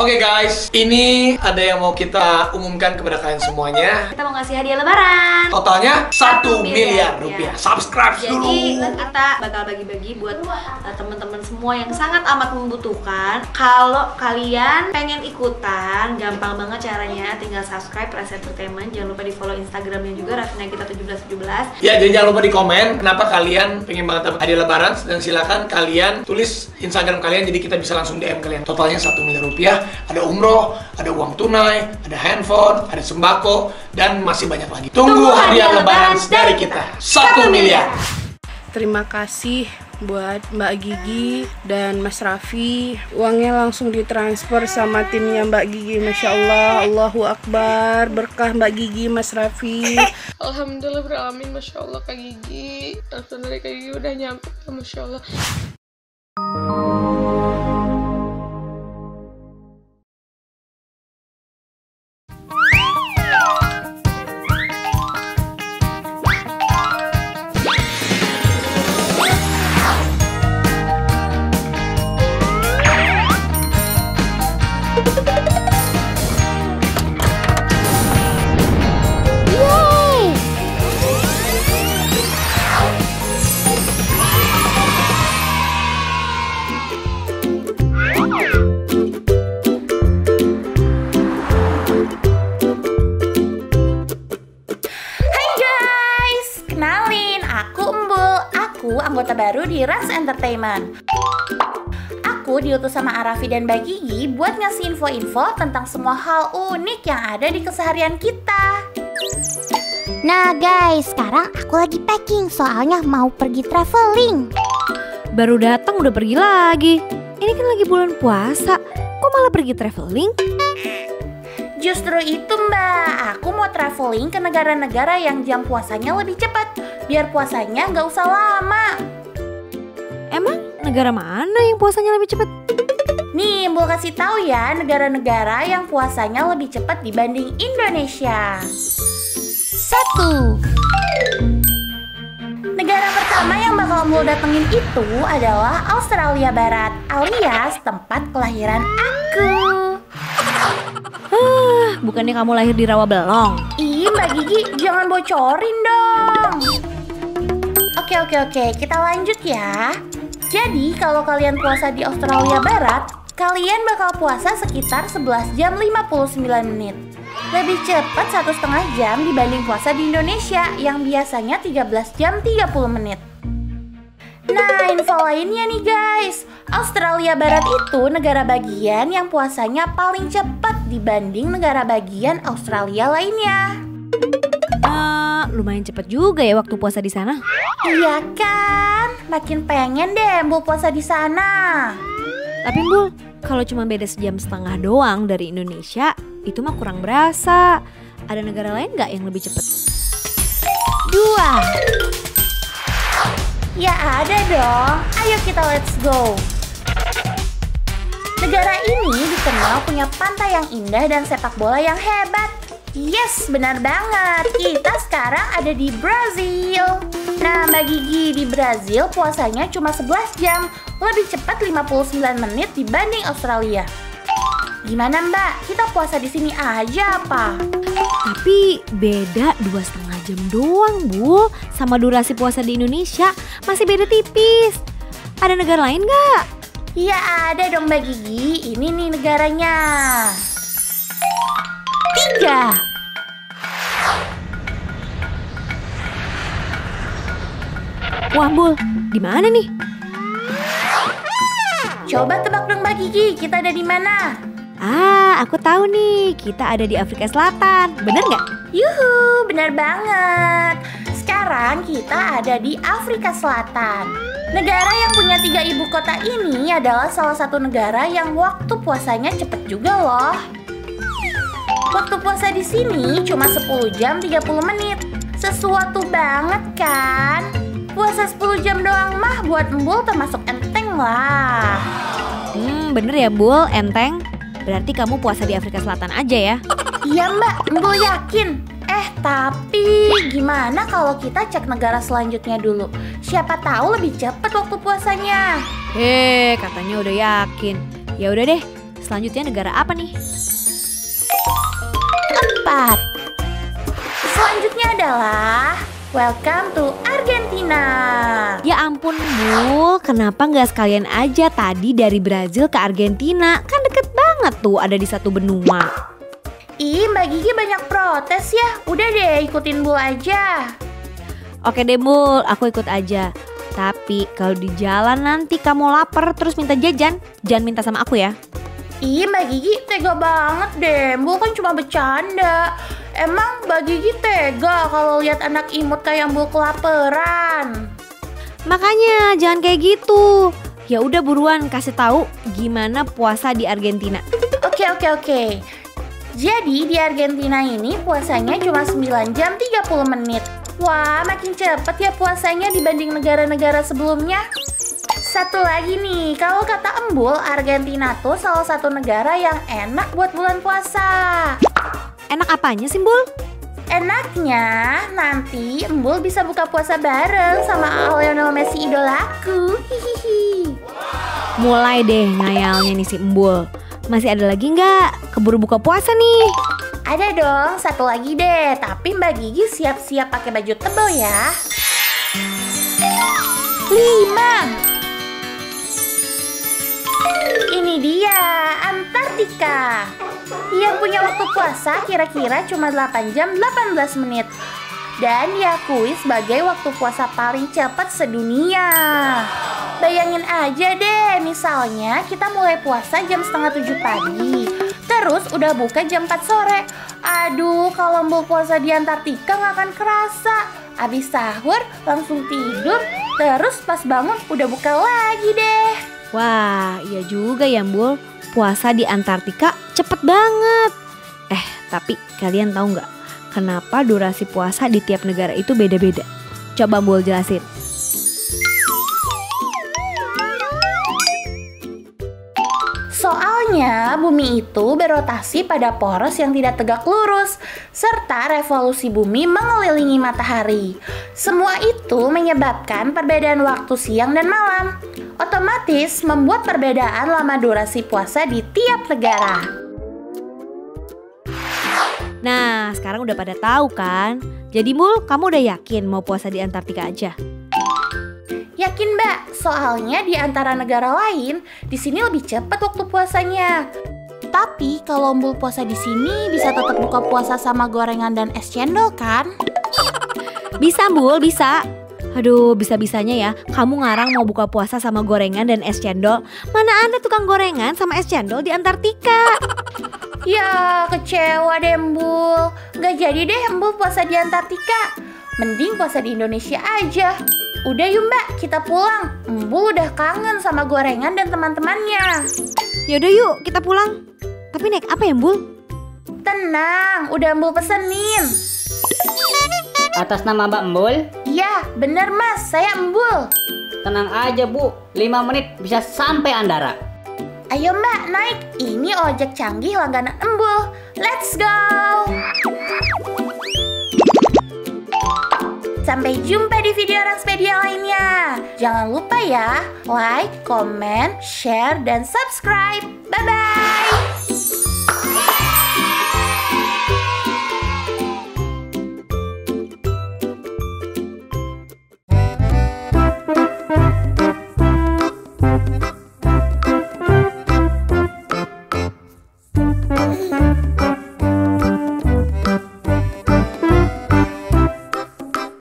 Oke guys, ini ada yang mau kita umumkan kepada kalian semuanya. Kita mau ngasih hadiah lebaran. Totalnya 1 miliar rupiah. Subscribe dulu. Jadi kita bakal bagi-bagi buat teman-teman semua yang sangat amat membutuhkan. Kalau kalian pengen ikutan, gampang banget caranya. Tinggal subscribe Ras Entertainment. Jangan lupa di follow Instagramnya juga Rasnagita 1717. Ya, jadi jangan lupa di komen kenapa kalian pengen banget dapat hadiah lebaran, dan silakan kalian tulis Instagram kalian, jadi kita bisa langsung DM kalian. Totalnya 1 miliar rupiah. Ada umroh, ada uang tunai, ada handphone, ada sembako, dan masih banyak lagi. Tunggu hadiah lebaran dari kita. 1 miliar. Terima kasih buat Mbak Gigi dan Mas Raffi. Uangnya langsung ditransfer sama timnya Mbak Gigi. Masya Allah, Allahu Akbar. Berkah Mbak Gigi, Mas Raffi. Alhamdulillah beralamin, Masya Allah Kak Gigi. Telepon dari Kak Gigi udah nyampe, Masya Allah. Anggota baru di Ras Entertainment. Aku diutus sama Arafi dan Mbak Gigi buat ngasih info-info tentang semua hal unik yang ada di keseharian kita. Nah guys, sekarang aku lagi packing soalnya mau pergi traveling. Baru datang udah pergi lagi. Ini kan lagi bulan puasa, kok malah pergi traveling? Justru itu Mbak, aku mau traveling ke negara-negara yang jam puasanya lebih cepat, biar puasanya nggak usah lama. Emang negara mana yang puasanya lebih cepat? Nih, mau kasih tahu ya negara-negara yang puasanya lebih cepat dibanding Indonesia. 1. Negara pertama yang bakal Mbak datengin itu adalah Australia Barat, alias tempat kelahiran aku. Bukannya kamu lahir di Rawabelong? Ih, Mbak Gigi, jangan bocorin dong. Oke, kita lanjut ya. Jadi, kalau kalian puasa di Australia Barat, kalian bakal puasa sekitar 11 jam 59 menit. Lebih cepat 1,5 jam dibanding puasa di Indonesia yang biasanya 13 jam 30 menit. Nah, info lainnya nih guys, Australia Barat itu negara bagian yang puasanya paling cepat dibanding negara bagian Australia lainnya. Lumayan cepat juga ya waktu puasa di sana. Iya kan, makin pengen deh Mbul puasa di sana. Tapi Mbul, kalau cuma beda sejam setengah doang dari Indonesia, itu mah kurang berasa. Ada negara lain nggak yang lebih cepat? 2. Ya ada dong, ayo kita let's go. Negara ini dikenal punya pantai yang indah dan sepak bola yang hebat. Yes, benar banget, kita sekarang ada di Brazil. Nah Mbak Gigi, di Brazil puasanya cuma 11 jam, lebih cepat 59 menit dibanding Australia. Gimana Mbak, kita puasa di sini aja apa? Tapi beda 2,5 jam doang Bu, sama durasi puasa di Indonesia masih beda tipis. Ada negara lain nggak? Ya ada dong Mbak Gigi, ini nih negaranya. 3. Wah Bul, di mana nih? Coba tebak dong Mbak Gigi, kita ada di mana? Aku tahu nih, kita ada di Afrika Selatan. Bener nggak? Yuhu, benar banget. Sekarang kita ada di Afrika Selatan. Negara yang punya 3 ibu kota ini adalah salah satu negara yang waktu puasanya cepet juga loh. Waktu puasa di sini cuma 10 jam 30 menit. Sesuatu banget kan? Puasa 10 jam doang mah buat Mbul termasuk enteng lah. Bener ya Bul, enteng. Berarti kamu puasa di Afrika Selatan aja ya? Iya Mbak, Mbul yakin. Tapi gimana kalau kita cek negara selanjutnya dulu? Siapa tahu lebih cepat waktu puasanya. Katanya udah yakin. Ya udah deh, Selanjutnya negara apa nih? 4. Selanjutnya adalah welcome to Argentina. Ya ampun Bul, kenapa nggak sekalian aja tadi dari Brazil ke Argentina? Kan deket banget tuh, ada di satu benua. Ih, Mbak Gigi banyak protes ya. Udah deh, ikutin Bul aja. Oke deh Bul, aku ikut aja. Tapi kalau di jalan nanti kamu lapar terus minta jajan, jangan minta sama aku ya. Ih, Mbak Gigi tega banget deh. Bul kan cuma bercanda. Emang Mbak Gigi tega kalau lihat anak imut kayak Bul kelaparan? Makanya jangan kayak gitu. Ya udah buruan kasih tahu gimana puasa di Argentina. Oke. Jadi di Argentina ini puasanya cuma 9 jam 30 menit. Wah, makin cepet ya puasanya dibanding negara-negara sebelumnya. Satu lagi nih, kalau kata Embul, Argentina tuh salah satu negara yang enak buat bulan puasa. Enak apanya sih Bul? Enaknya nanti Embul bisa buka puasa bareng sama Lionel Messi idolaku. Hihihi. Mulai deh ngayalnya nih si Embul. Masih ada lagi nggak? Keburu buka puasa nih. Ada dong, satu lagi deh. Tapi Mbak Gigi siap-siap pakai baju tebal ya. 5. Ini dia, Antartika. Yang punya waktu puasa kira-kira cuma 8 jam 18 menit. Dan diakui sebagai waktu puasa paling cepat sedunia. Bayangin aja deh, misalnya kita mulai puasa jam setengah 7 pagi, terus udah buka jam 4 sore. Aduh, kalau mau puasa di Antartika nggak akan kerasa. Abis sahur langsung tidur, terus pas bangun udah buka lagi deh. Wah, iya juga ya Bul. Puasa di Antartika cepet banget. Tapi kalian tahu nggak? Kenapa durasi puasa di tiap negara itu beda-beda? Coba Bul jelasin. Soalnya bumi itu berotasi pada poros yang tidak tegak lurus, serta revolusi bumi mengelilingi matahari. Semua itu menyebabkan perbedaan waktu siang dan malam. Otomatis membuat perbedaan lama durasi puasa di tiap negara. Nah, sekarang udah pada tahu kan? Jadi Bul, kamu udah yakin mau puasa di Antartika aja? Yakin Mbak, soalnya di antara negara lain, di sini lebih cepat waktu puasanya. Tapi kalau Bul puasa di sini bisa tetap buka puasa sama gorengan dan es cendol kan? Bisa Bul, bisa. Aduh, bisa-bisanya ya kamu ngarang mau buka puasa sama gorengan dan es cendol. Mana ada tukang gorengan sama es cendol di Antartika? Ya, kecewa deh Embul. Gak jadi deh Embul puasa di Antartika. Mending puasa di Indonesia aja. Udah yuk Mbak, kita pulang. Embul udah kangen sama gorengan dan teman-temannya. Yaudah yuk, kita pulang. Tapi naik apa ya Embul? Tenang, udah Embul pesenin. Atas nama Mbak Embul? Iya, bener Mas, saya Embul. Tenang aja Bu, 5 menit bisa sampai Andara. Ayo Mbak, naik. Ini ojek canggih langganan Embul. Let's go! Sampai jumpa di video Ranspedia lainnya. Jangan lupa ya, like, comment, share, dan subscribe. Bye-bye!